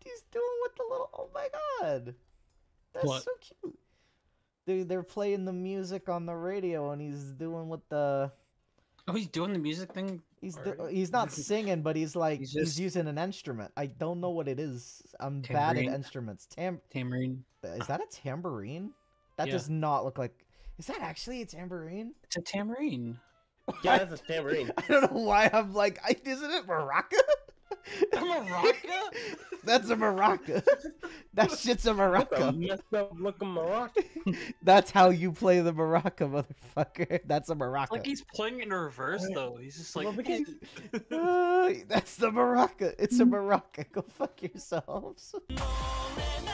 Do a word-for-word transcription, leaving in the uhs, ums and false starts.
he's doing with the little. Oh my god, that's What? so cute. They they're playing the music on the radio, and he's doing with the. Oh, he's doing the music thing. He's already? do, he's not singing, but he's like He's he's, just- using an instrument. I don't know what it is. I'm bad Tambourine? at instruments. Tam Tambourine. is that a tambourine? That Yeah. does not look like. Is that actually a tambourine? It's a tambourine. Yeah, that's a tambourine. I don't know why I'm like. I, isn't it maraca? A maraca? That's a maraca. That shit's a What the maraca. messed up looking maraca? That's how you play the maraca, motherfucker. That's a maraca. Like he's playing in reverse though. He's just like. Well, because- Uh, that's the maraca. It's a maraca. Go fuck yourselves.